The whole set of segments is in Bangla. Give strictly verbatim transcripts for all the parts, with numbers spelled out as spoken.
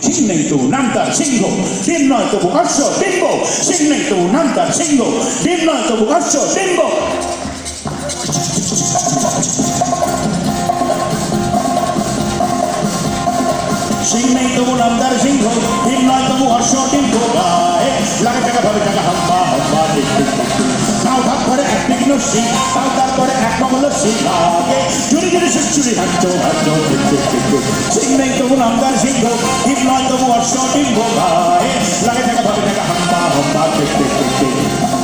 সিং নেই তো নাম তার সিংহ, ডিম নয় তবু অশ্ব ডিম্ব। সিং নেই তো নাম তার সিংহ, ডিম নয় তবু অশ্ব ডিম্ব। সিং নেই তবু নাম তার সিংহ, ডিম নয় তবু অশ্ব ডিম্ব। গায়ে লাগে টাকা ভাবে টাকা হাম্বা হাম্বা টিক টিক টিক টিক। নাও ভাগ করে এক বিঘ্ন সিং, তাও তারপরে এক মঙ্গল সিং। আগে চুরি চুরি সুর চুরি হাঁটছ হাঁটছ টিক টিক টিক টিক। সিং নেই তবু নাম তার সিংহ, ডিম নয় তবু অশ্ব ডিম্ব। গায়ে লাগে টাকা ভাবে টাকা হাম্বা হাম্বা টিক টিক টিক টিক।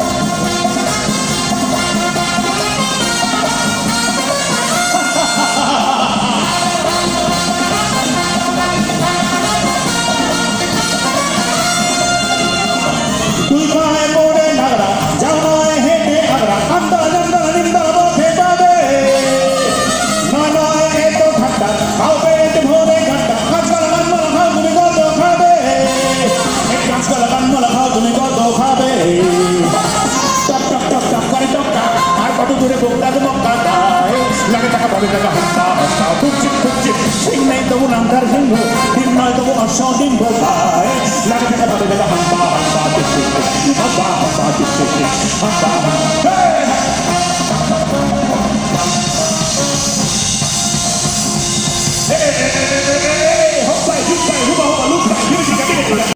তুই পায়ে পড়ে নাগরা যাও নয় হেঁটে আগ্রা, আন্দা জান্দা নিন্দা পথে পাবে। নয় নয় এ তো ঠাট্টা, খাও পেট ভরে ঘাট্টা। কাঁচকলা কানমলা খাও তুমি কত খাবে, কাঁচকলা কানমলা খাও তুমি কত খাবে। টক টক টক টক করে টক্কা, আর কত দূরে বোকটাকে মক্কা। গায়ে লাগে টাকা পাবে টাকা হাম্বা হাম্বা খুঁজছিপ খুঁজছিপ। সিং নেই তবু নাম তার সিংহ, ডিম নয় তবু অশ্ব ডিম্ব। গায়ে লাগে টাকা পাবে টাকা হাম্বা হাম্বা টিক টিক টিক। হাম্বা হাম্বা টিক টিক টিক। হাম্বা